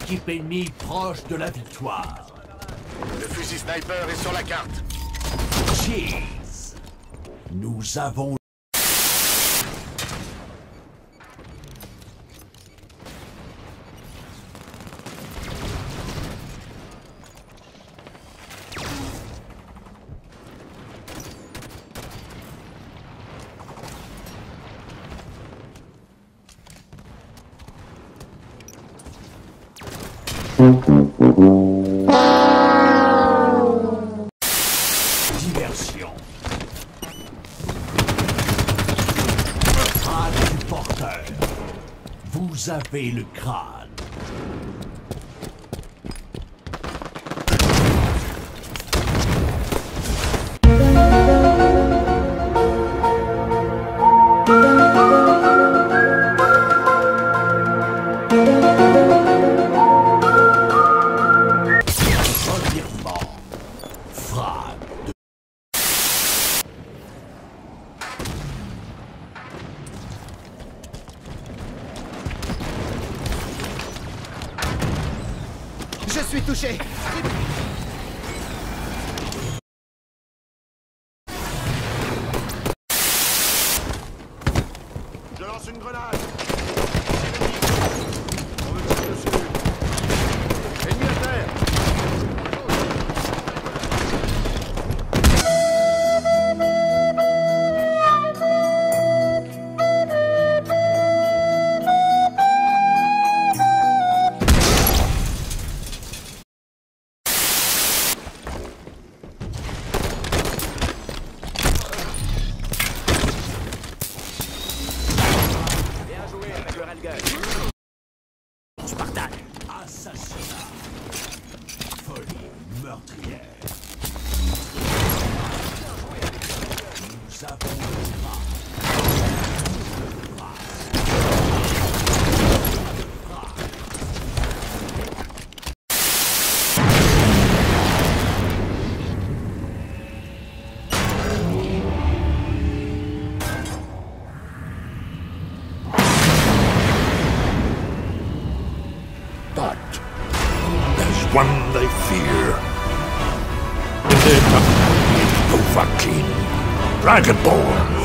L'équipe ennemie proche de la victoire. Le fusil sniper est sur la carte. Cheese. Nous avons... Diversion. Crâne du porteur. Vous avez le crâne. Je suis touché. Je lance une grenade. On me tire dessus. Ennemi à terre. Spartan. Assassinat. Folie meurtrière. Nous avons le bras. But there's one they fear. Dovahkiin, Dragonborn.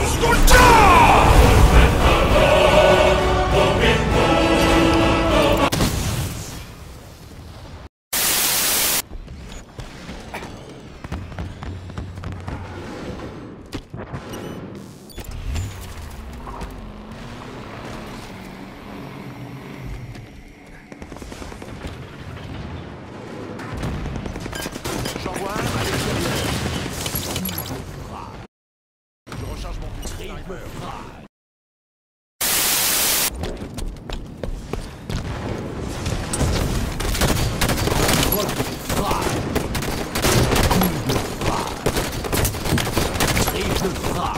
J'envoie un à l'extérieur. Je recharge mon fusil sniper. Triple frag.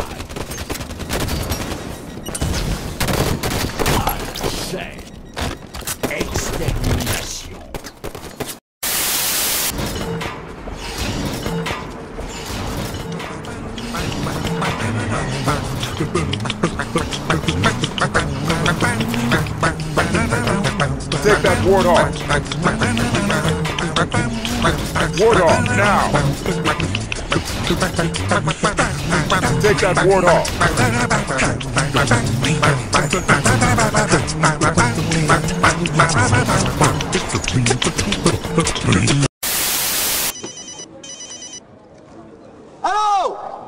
Chaîne. Extermination. Take that ward off. Ward off, now. Take that ward off. Allô?